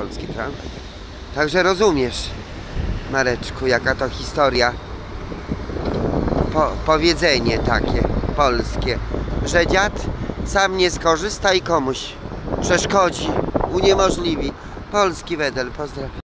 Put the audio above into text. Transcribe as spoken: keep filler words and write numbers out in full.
polski tramwaj. Także rozumiesz, Mareczku, jaka to historia. Po, powiedzenie takie polskie, że dziad sam nie skorzysta i komuś przeszkodzi, uniemożliwi. Polski wedel, pozdrawiam.